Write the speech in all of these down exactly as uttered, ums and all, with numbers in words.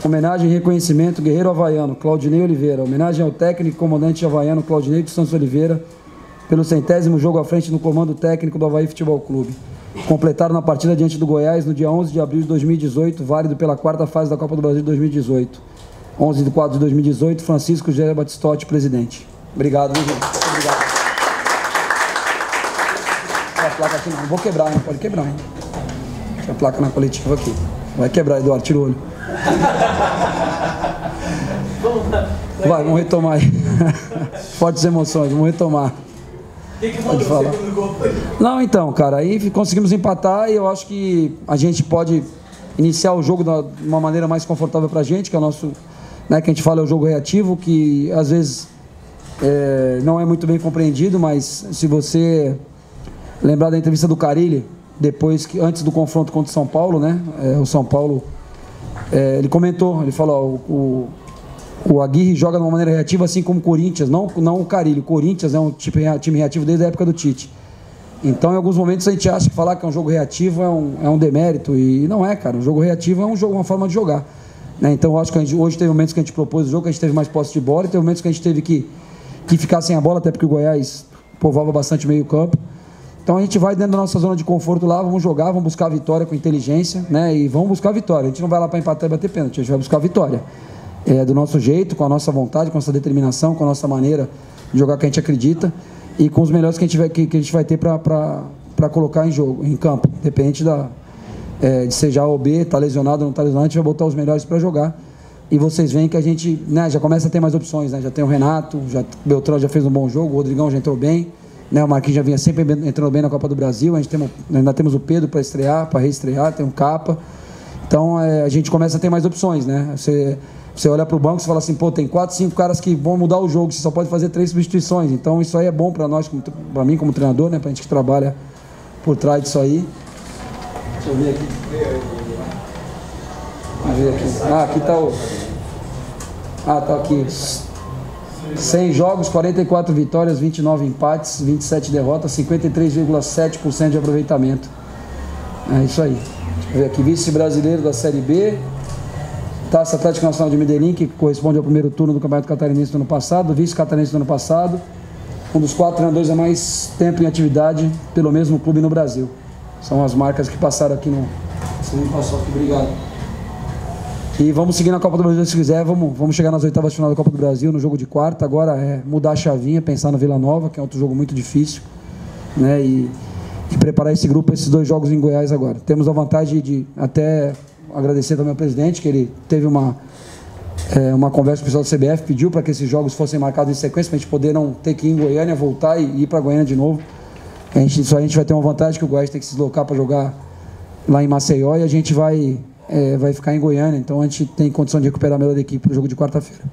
Homenagem e reconhecimento, Guerreiro Havaiano, Claudinei Oliveira. Homenagem ao técnico e comandante havaiano, Claudinei dos Santos Oliveira, pelo centésimo jogo à frente no comando técnico do Avaí Futebol Clube. Completaram na partida diante do Goiás no dia onze de abril de dois mil e dezoito, válido pela quarta fase da Copa do Brasil de dois mil e dezoito. onze de quatro de dois mil e dezoito, Francisco Gé Batistotti, presidente. Obrigado, viu, gente? Obrigado. A placa aqui não vou quebrar, hein? Pode quebrar, hein? Tem a placa na coletiva aqui. Vai quebrar, Eduardo, tira o olho. Vai, vamos retomar aí. Fortes emoções, vamos retomar. Pode falar. Não, então, cara, aí conseguimos empatar e eu acho que a gente pode iniciar o jogo de uma maneira mais confortável pra gente, que é o nosso, né, que a gente fala é o jogo reativo, que às vezes é, não é muito bem compreendido, mas se você lembrar da entrevista do Carille, depois que, antes do confronto contra o São Paulo, né, é, o São Paulo, é, ele comentou, ele falou, ó, o, o Aguirre joga de uma maneira reativa, assim como o Corinthians, não, não o Carille, o Corinthians é um tipo, time reativo desde a época do Tite. Então, em alguns momentos, a gente acha que falar que é um jogo reativo é um, é um demérito, e não é, cara. Um jogo reativo é um jogo, uma forma de jogar, né? Então, eu acho que a gente, hoje teve momentos que a gente propôs o jogo, que a gente teve mais posse de bola, e teve momentos que a gente teve que, que ficar sem a bola, até porque o Goiás povoava bastante meio campo. Então, a gente vai dentro da nossa zona de conforto lá, vamos jogar, vamos buscar a vitória com inteligência, né? E vamos buscar a vitória. A gente não vai lá para empatar e bater pênalti, a gente vai buscar a vitória. É, do nosso jeito, com a nossa vontade, com a nossa determinação, com a nossa maneira de jogar que a gente acredita, e com os melhores que a gente vai, que, que a gente vai ter para colocar em jogo, em campo. Independente da, é, de seja A ou B, tá lesionado ou não tá lesionado, a gente vai botar os melhores para jogar. E vocês veem que a gente, né, já começa a ter mais opções, né? Já tem o Renato, já, o Beltrão já fez um bom jogo, o Rodrigão já entrou bem, né? O Marquinhos já vinha sempre entrando bem na Copa do Brasil, a gente tem, ainda temos o Pedro para estrear, para reestrear, tem um Capa. Então é, a gente começa a ter mais opções, né? Você, você olha para o banco e fala assim, pô, tem quatro, cinco caras que vão mudar o jogo, você só pode fazer três substituições. Então isso aí é bom para nós, para mim como treinador, né? Para a gente que trabalha por trás disso aí. Deixa eu ver aqui. Vamos ver aqui. Ah, aqui está o... Ah, tá aqui. cem jogos, quarenta e quatro vitórias, vinte e nove empates, vinte e sete derrotas, cinquenta e três vírgula sete por cento de aproveitamento. É isso aí. Deixa eu ver aqui. Vice-brasileiro da Série B. Taça Atlético Nacional de Medellín, que corresponde ao primeiro turno do Campeonato Catarinense do ano passado. Vice-catarinense do ano passado. Um dos quatro treinadores há mais tempo em atividade pelo mesmo clube no Brasil. São as marcas que passaram aqui no... Você me passou aqui, obrigado. E vamos seguir na Copa do Brasil se quiser, vamos, vamos chegar nas oitavas de final da Copa do Brasil, no jogo de quarta. Agora é mudar a chavinha, pensar no Vila Nova, que é outro jogo muito difícil, né? E, e preparar esse grupo para esses dois jogos em Goiás agora. Temos a vantagem de até agradecer também ao presidente, que ele teve uma, é, uma conversa com o pessoal do C B F, pediu para que esses jogos fossem marcados em sequência, para a gente poder não ter que ir em Goiânia, voltar e ir para Goiânia de novo. A gente, isso aí a gente vai ter uma vantagem, que o Goiás tem que se deslocar para jogar lá em Maceió, e a gente vai... É, vai ficar em Goiânia, então a gente tem condição de recuperar a melhor da equipe para o jogo de quarta-feira.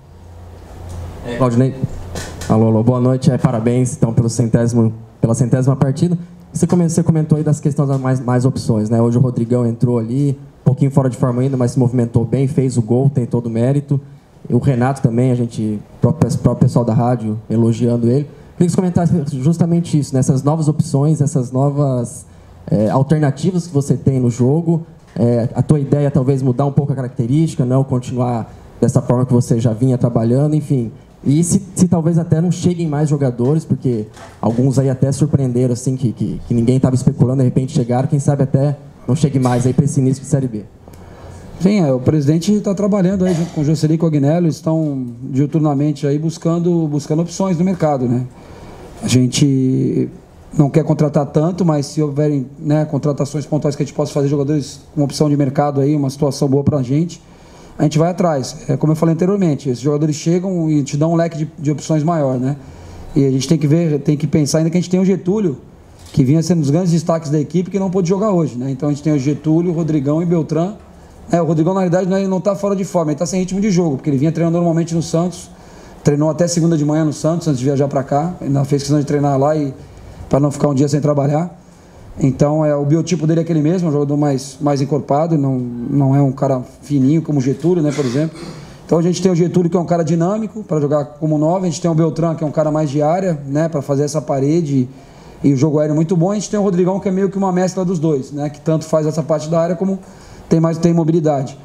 É, Claudinei, alô, alô, boa noite, é, parabéns então pelo centésimo, pela centésima partida. Você, come, você comentou aí das questões das mais, mais opções, né? Hoje o Rodrigão entrou ali, um pouquinho fora de forma ainda, mas se movimentou bem, fez o gol, tem todo o mérito. E o Renato também, a gente, o próprio, próprio pessoal da rádio elogiando ele. Queria que você comentasse justamente isso, né? Essas novas opções, essas novas é, alternativas que você tem no jogo. É, a tua ideia talvez mudar um pouco a característica, não continuar dessa forma que você já vinha trabalhando, enfim. E se, se talvez até não cheguem mais jogadores, porque alguns aí até surpreenderam, assim, que, que, que ninguém estava especulando, de repente chegaram, quem sabe até não chegue mais aí para esse início de Série B. Sim, é, o presidente está trabalhando aí junto com o Jocely e com o Agnello, estão diuturnamente aí buscando, buscando opções no mercado, né? A gente... não quer contratar tanto, mas se houverem, né, contratações pontuais que a gente possa fazer, jogadores com opção de mercado aí, uma situação boa para a gente, a gente vai atrás. É, como eu falei anteriormente, esses jogadores chegam e te dão um leque de, de opções maior, né? E a gente tem que ver, tem que pensar ainda que a gente tem o Getúlio, que vinha sendo um dos grandes destaques da equipe, que não pôde jogar hoje, né? Então a gente tem o Getúlio, o Rodrigão e o Beltrán. É, o Rodrigão, na realidade, não está fora de forma, ele está sem ritmo de jogo, porque ele vinha treinando normalmente no Santos, treinou até segunda de manhã no Santos, antes de viajar para cá, ainda fez questão de treinar lá e para não ficar um dia sem trabalhar. Então, é, o biotipo dele é aquele mesmo, é um jogador mais, mais encorpado, não, não é um cara fininho como o Getúlio, né, por exemplo. Então, a gente tem o Getúlio, que é um cara dinâmico, para jogar como nove, a gente tem o Beltrán, que é um cara mais de área, né, para fazer essa parede e, e o jogo aéreo muito bom. A gente tem o Rodrigão, que é meio que uma mescla dos dois, né, que tanto faz essa parte da área como tem mais tem mobilidade.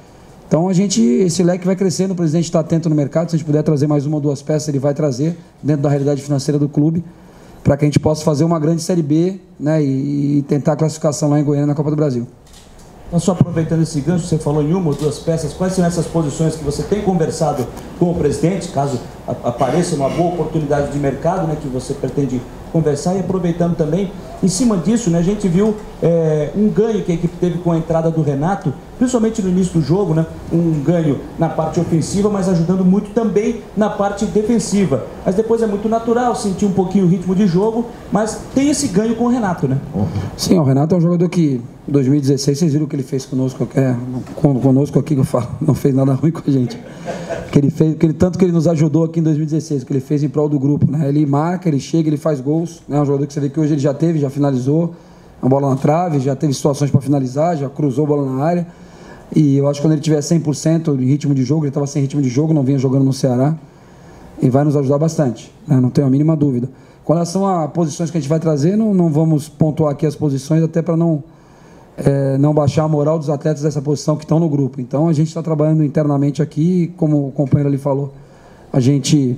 Então a gente, esse leque vai crescendo, o presidente está atento no mercado, se a gente puder trazer mais uma ou duas peças, ele vai trazer dentro da realidade financeira do clube, para que a gente possa fazer uma grande Série B, né, e, e tentar a classificação lá em Goiânia na Copa do Brasil. Então, só aproveitando esse gancho, você falou em uma ou duas peças, quais são essas posições que você tem conversado com o presidente, caso apareça uma boa oportunidade de mercado, né, que você pretende conversar, e aproveitando também, em cima disso, né, a gente viu é, um ganho que a equipe teve com a entrada do Renato, principalmente no início do jogo, né, um ganho na parte ofensiva, mas ajudando muito também na parte defensiva. Mas depois é muito natural sentir um pouquinho o ritmo de jogo, mas tem esse ganho com o Renato, né? Sim, o Renato é um jogador que, em dois mil e dezesseis, vocês viram o que ele fez conosco, é, conosco aqui, que eu falo, não fez nada ruim com a gente. Que ele fez, que ele, tanto que ele nos ajudou aqui em dois mil e dezesseis, o que ele fez em prol do grupo, né? Ele marca, ele chega, ele faz gols, né? Um jogador que você vê que hoje ele já teve, já finalizou, a bola na trave, já teve situações para finalizar, já cruzou a bola na área. E eu acho que quando ele tiver cem por cento de ritmo de jogo, ele estava sem ritmo de jogo, não vinha jogando no Ceará, e vai nos ajudar bastante, né? Não tenho a mínima dúvida. Com relação a posições que a gente vai trazer, não, não vamos pontuar aqui as posições, até para não, é, não baixar a moral dos atletas dessa posição que estão no grupo. Então a gente está trabalhando internamente aqui, como o companheiro ali falou, a gente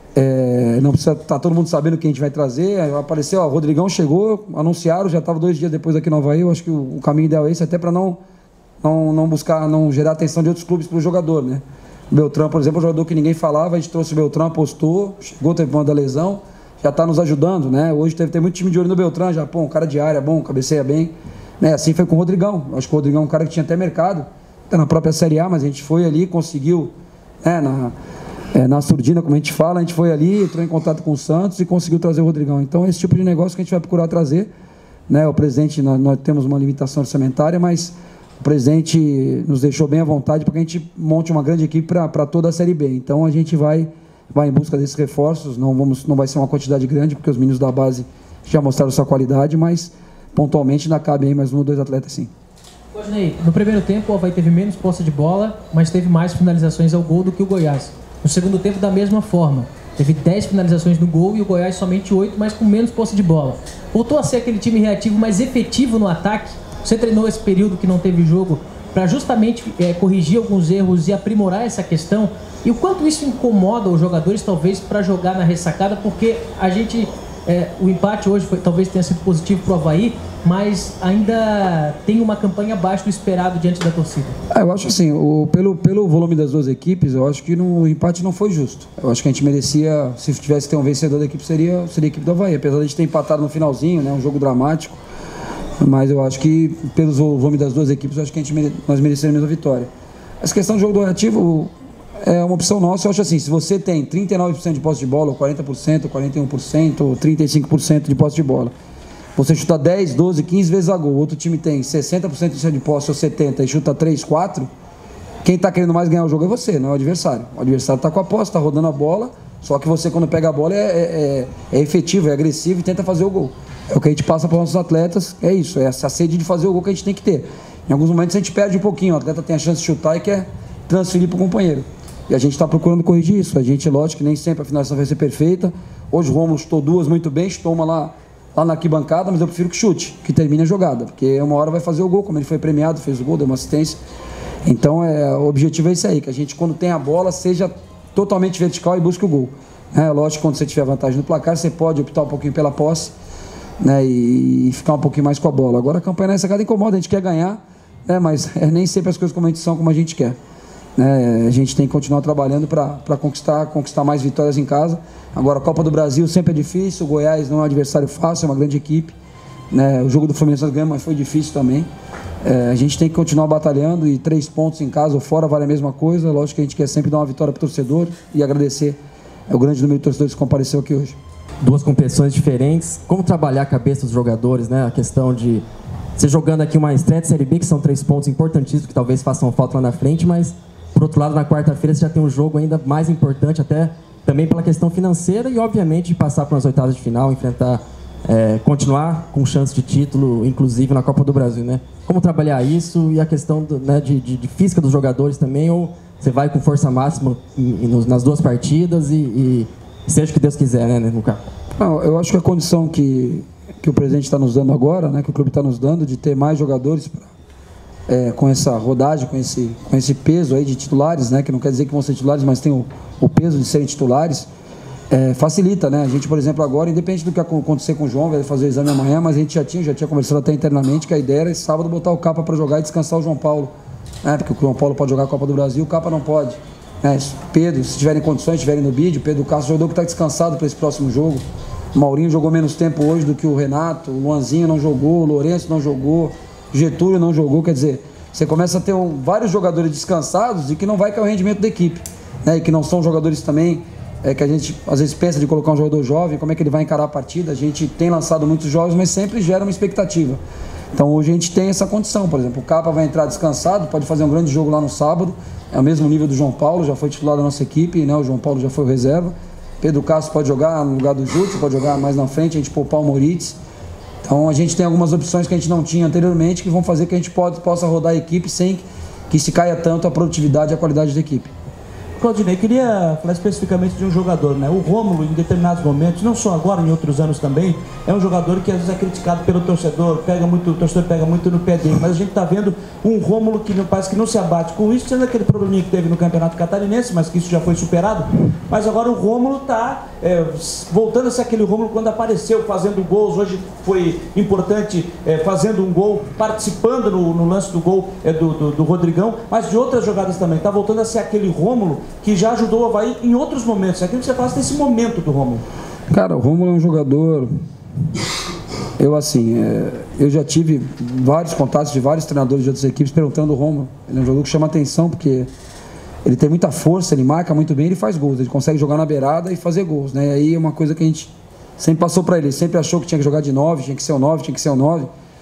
é, não precisa estar tá todo mundo sabendo o que a gente vai trazer. Apareceu, ó, o Rodrigão chegou, anunciaram, já estava dois dias depois aqui no Avaí. Eu acho que o, o caminho ideal é esse, até para não, não, não buscar, não gerar atenção de outros clubes para o jogador, né? O Beltrão, por exemplo, é um jogador que ninguém falava, a gente trouxe o Beltrão, apostou, chegou, teve uma da lesão, já está nos ajudando, né? Hoje teve, teve muito time de olho no Beltrão, já, pô, um cara de área bom, cabeceia bem, né? Assim foi com o Rodrigão. Acho que o Rodrigão é um cara que tinha até mercado, até na própria Série A, mas a gente foi ali, conseguiu, né, na, é, na surdina, como a gente fala, a gente foi ali, entrou em contato com o Santos e conseguiu trazer o Rodrigão. Então, esse tipo de negócio que a gente vai procurar trazer, né? O presidente, nós, nós temos uma limitação orçamentária, mas o presidente nos deixou bem à vontade para que a gente monte uma grande equipe para toda a Série B. Então, a gente vai, vai em busca desses reforços, não, vamos, não vai ser uma quantidade grande, porque os meninos da base já mostraram sua qualidade, mas pontualmente ainda cabe aí mais um ou dois atletas, sim. Rodney, no primeiro tempo o Avaí teve menos posse de bola, mas teve mais finalizações ao gol do que o Goiás. No segundo tempo, da mesma forma. Teve dez finalizações no gol e o Goiás somente oito, mas com menos posse de bola. Voltou a ser aquele time reativo mais efetivo no ataque. Você treinou esse período que não teve jogo para justamente é, corrigir alguns erros e aprimorar essa questão? E o quanto isso incomoda os jogadores, talvez, para jogar na ressacada? Porque a gente, é, o empate hoje foi, talvez tenha sido positivo para o Avaí, mas ainda tem uma campanha abaixo do esperado diante da torcida. Ah, eu acho assim, o, pelo, pelo volume das duas equipes, eu acho que no, o empate não foi justo. Eu acho que a gente merecia, se tivesse que ter um vencedor da equipe, seria, seria a equipe do Avaí. Apesar de a gente ter empatado no finalzinho, né, um jogo dramático, mas eu acho que, pelo volume das duas equipes, eu acho que a gente mere, nós merecemos a vitória. Essa questão do jogo do reativo é uma opção nossa. Eu acho assim, se você tem trinta e nove por cento de posse de bola, ou quarenta por cento, ou quarenta e um por cento, ou trinta e cinco por cento de posse de bola, você chuta dez, doze, quinze vezes a gol, o outro time tem sessenta por cento de posse ou setenta por cento e chuta três, quatro, quem está querendo mais ganhar o jogo é você, não é o adversário. O adversário está com a posse, está rodando a bola, só que você, quando pega a bola, é, é, é efetivo, é agressivo e tenta fazer o gol. É o que a gente passa para os nossos atletas, é isso, é essa sede de fazer o gol que a gente tem que ter. Em alguns momentos a gente perde um pouquinho, o atleta tem a chance de chutar e quer transferir para o companheiro. E a gente está procurando corrigir isso. A gente, lógico que nem sempre a finalização vai ser perfeita. Hoje o Romulo chutou duas muito bem, chutou uma lá, lá na arquibancada, mas eu prefiro que chute, que termine a jogada, porque uma hora vai fazer o gol, como ele foi premiado, fez o gol, deu uma assistência. Então é, o objetivo é esse aí, que a gente, quando tem a bola, seja totalmente vertical e busque o gol. É, lógico, quando você tiver vantagem no placar, você pode optar um pouquinho pela posse, né, e ficar um pouquinho mais com a bola. Agora a campanha nessa cada incomoda, a gente quer ganhar, né, mas é, nem sempre as coisas como a gente são como a gente quer. Né, a gente tem que continuar trabalhando para conquistar, conquistar mais vitórias em casa. Agora a Copa do Brasil sempre é difícil, o Goiás não é um adversário fácil, é uma grande equipe. Né, o jogo do Fluminense nós ganhamos, mas foi difícil também. É, a gente tem que continuar batalhando e três pontos em casa ou fora vale a mesma coisa. Lógico que a gente quer sempre dar uma vitória para o torcedor e agradecer ao grande número de torcedores que compareceu aqui hoje. Duas competições diferentes, como trabalhar a cabeça dos jogadores, né? A questão de você jogando aqui uma estreia de Série B, que são três pontos importantíssimos, que talvez façam falta lá na frente, mas, por outro lado, na quarta-feira você já tem um jogo ainda mais importante, até também pela questão financeira e, obviamente, de passar para as oitavas de final, enfrentar, é, continuar com chance de título, inclusive na Copa do Brasil, né? Como trabalhar isso e a questão do, né, de, de, de física dos jogadores também, ou você vai com força máxima em, em, nas duas partidas e... e seja o que Deus quiser, né, no carro. Não, eu acho que a condição que, que o presidente está nos dando agora, né, que o clube está nos dando, de ter mais jogadores é, com essa rodagem, com esse, com esse peso aí de titulares, né, que não quer dizer que vão ser titulares, mas tem o, o peso de serem titulares, é, facilita, né? A gente, por exemplo, agora, independente do que acontecer com o João, vai fazer o exame amanhã, mas a gente já tinha, já tinha conversado até internamente que a ideia era esse sábado botar o Capa para jogar e descansar o João Paulo, né? Porque o João Paulo pode jogar a Copa do Brasil, o Capa não pode. É, Pedro, se tiverem condições, estiverem no bid, o Pedro Castro, jogador que está descansado para esse próximo jogo. O Maurinho jogou menos tempo hoje do que o Renato, o Luanzinho não jogou, o Lourenço não jogou, o Getúlio não jogou, quer dizer, você começa a ter um, vários jogadores descansados e que não vai cair o rendimento da equipe, né? E que não são jogadores também, é, que a gente às vezes pensa de colocar um jogador jovem, como é que ele vai encarar a partida. A gente tem lançado muitos jogos, mas sempre gera uma expectativa. Então hoje a gente tem essa condição, por exemplo, o Capa vai entrar descansado, pode fazer um grande jogo lá no sábado, é o mesmo nível do João Paulo, já foi titular da nossa equipe, né? O João Paulo já foi o reserva. Pedro Castro pode jogar no lugar do Júlio, pode jogar mais na frente, a gente poupar o Moritz. Então a gente tem algumas opções que a gente não tinha anteriormente, que vão fazer que a gente pode, possa rodar a equipe sem que se caia tanto a produtividade e a qualidade da equipe. Claudinei, queria falar especificamente de um jogador, né? O Rômulo, em determinados momentos, não só agora, em outros anos também, é um jogador que às vezes é criticado pelo torcedor, pega muito, o torcedor pega muito no pé dele, mas a gente está vendo um Rômulo que não, parece que não se abate com isso, sendo aquele probleminha que teve no Campeonato Catarinense, mas que isso já foi superado. Mas agora o Rômulo está é, voltando a ser aquele Rômulo quando apareceu, fazendo gols. Hoje foi importante, é, fazendo um gol, participando no, no lance do gol é, do, do, do Rodrigão, mas de outras jogadas também. Está voltando a ser aquele Rômulo que já ajudou o Avaí em outros momentos. É aquilo que você fala desse momento do Rômulo. Cara, o Rômulo é um jogador... Eu, assim, é, eu já tive vários contatos de vários treinadores de outras equipes perguntando o Rômulo. Ele é um jogador que chama atenção porque ele tem muita força, ele marca muito bem, ele faz gols. Ele consegue jogar na beirada e fazer gols, né? E aí é uma coisa que a gente sempre passou para ele. Ele sempre achou que tinha que jogar de nove, tinha que ser o nove, tinha que ser o nove.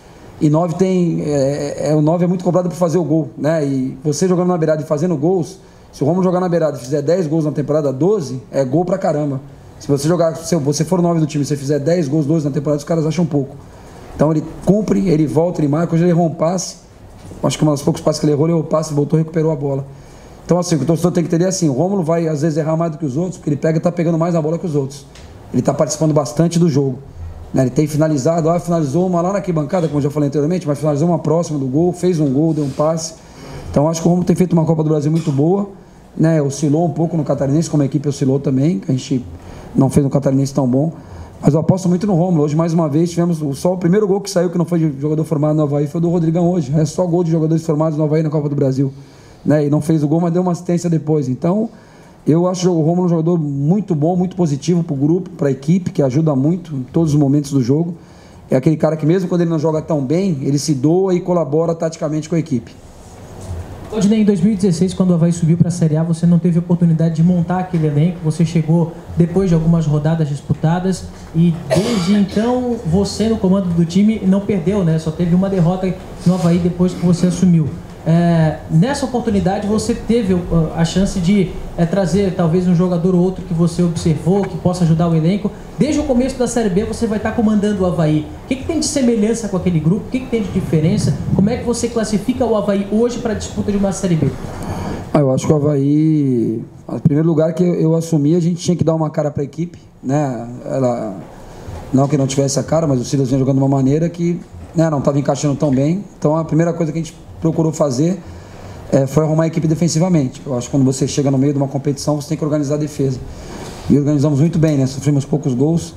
E nove tem... É, é, o nove é muito cobrado para fazer o gol, né? E você jogando na beirada e fazendo gols... Se o Rômulo jogar na beirada e fizer dez gols na temporada, doze, é gol pra caramba. Se você jogar, se você for o nove do time e você fizer dez gols, doze na temporada, os caras acham pouco. Então ele cumpre, ele volta, ele marca. Hoje ele errou um passe. Acho que um dos poucos passes que ele errou, ele errou o passe, voltou e recuperou a bola. Então assim, o torcedor tem que entender assim, o Rômulo vai às vezes errar mais do que os outros, porque ele pega e tá pegando mais na bola que os outros. Ele tá participando bastante do jogo, né? Ele tem finalizado, ó, finalizou uma lá na arquibancada, como eu já falei anteriormente, mas finalizou uma próxima do gol, fez um gol, deu um passe. Então acho que o Rômulo tem feito uma Copa do Brasil muito boa. Né, oscilou um pouco no Catarinense, como a equipe oscilou também, a gente não fez um Catarinense tão bom, mas eu aposto muito no Rômulo. Hoje, mais uma vez, tivemos só o primeiro gol que saiu, que não foi de jogador formado no Avaí, foi do Rodrigão hoje. É só gol de jogadores formados no Avaí na Copa do Brasil, né, e não fez o gol, mas deu uma assistência depois. Então, eu acho o Rômulo um jogador muito bom, muito positivo para o grupo, para a equipe, que ajuda muito em todos os momentos do jogo. É aquele cara que mesmo quando ele não joga tão bem, ele se doa e colabora taticamente com a equipe. Claudinei, em dois mil e dezesseis, quando o Avaí subiu para a Série A, você não teve a oportunidade de montar aquele elenco, você chegou depois de algumas rodadas disputadas e desde então você no comando do time não perdeu, né? Só teve uma derrota no Avaí depois que você assumiu. É, nessa oportunidade você teve uh, a chance de é, trazer talvez um jogador ou outro que você observou, que possa ajudar o elenco. Desde o começo da Série B você vai estar comandando o Avaí. O que, que tem de semelhança com aquele grupo? O que, que tem de diferença? Como é que você classifica o Avaí hoje para a disputa de uma Série B? Ah, eu acho que o Avaí, em primeiro lugar que eu, eu assumi, a gente tinha que dar uma cara para a equipe, né? Ela, não que não tivesse a cara, mas o Silas vinha jogando de uma maneira que, né, não estava encaixando tão bem. Então a primeira coisa que a gente procurou fazer é, foi arrumar a equipe defensivamente. Eu acho que quando você chega no meio de uma competição, você tem que organizar a defesa. E organizamos muito bem, né? Sofremos poucos gols.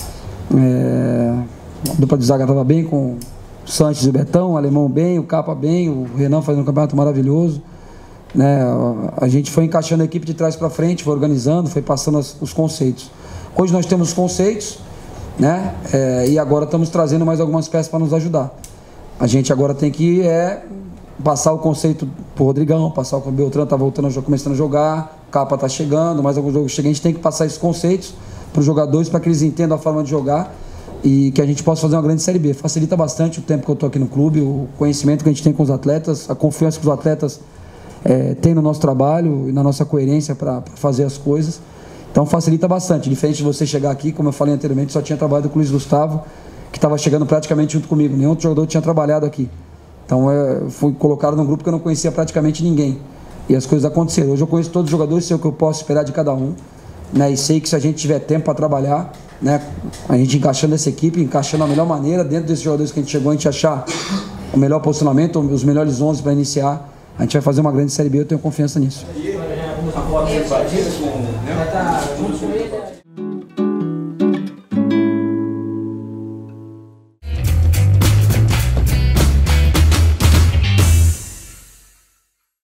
É, a dupla de zaga estava bem com o Sanches e o Betão, o Alemão bem, o Capa bem, o Renan fazendo um campeonato maravilhoso. Né? A gente foi encaixando a equipe de trás para frente, foi organizando, foi passando as, os conceitos. Hoje nós temos os conceitos, né? É, e agora estamos trazendo mais algumas peças para nos ajudar. A gente agora tem que é, passar o conceito pro Rodrigão, passar o que o Beltrán tá voltando, começando a jogar, o Capa tá chegando, mais alguns jogos chegam, a gente tem que passar esses conceitos para os jogadores, para que eles entendam a forma de jogar e que a gente possa fazer uma grande Série B. Facilita bastante o tempo que eu tô aqui no clube, o conhecimento que a gente tem com os atletas, a confiança que os atletas é, têm no nosso trabalho e na nossa coerência para fazer as coisas. Então facilita bastante, diferente de você chegar aqui, como eu falei anteriormente, só tinha trabalhado com o Luiz Gustavo, que estava chegando praticamente junto comigo, nenhum outro jogador tinha trabalhado aqui. Então eu fui colocado num grupo que eu não conhecia praticamente ninguém. E as coisas aconteceram. Hoje eu conheço todos os jogadores, sei o que eu posso esperar de cada um, né? E sei que se a gente tiver tempo para trabalhar, né? A gente encaixando essa equipe, encaixando a melhor maneira, dentro desses jogadores que a gente chegou, a gente achar o melhor posicionamento, os melhores onze para iniciar. A gente vai fazer uma grande Série B, eu tenho confiança nisso. A foto invadida com...